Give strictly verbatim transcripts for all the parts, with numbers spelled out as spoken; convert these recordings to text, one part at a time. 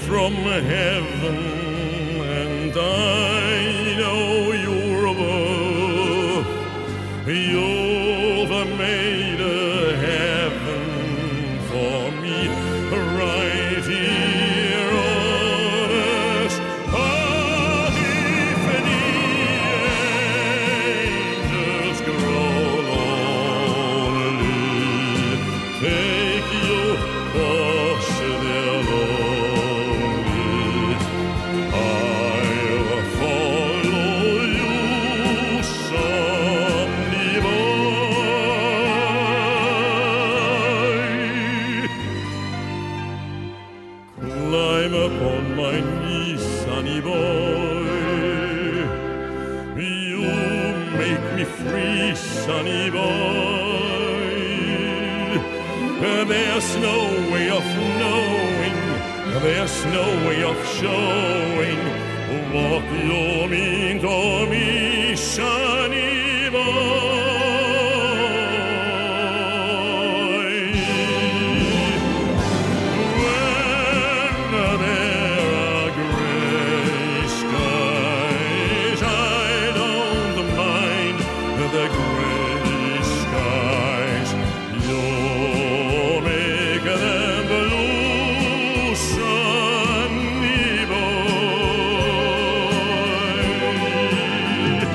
from heaven, and I know you're above. You've made a heaven for me right here on earth. But if the angels grow lonely, take your course there lonely. I'll follow you someday, boy. Climb upon my knee, sonny boy. You make me free, sonny boy. There's no way of knowing, there's no way of showing what you mean to me, sonny boy. When there are gray skies, I don't mind the gray skies. You make them blue, sunny boy.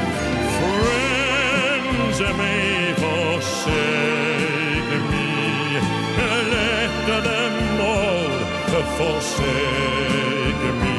Friends may forsake me, let them all forsake me.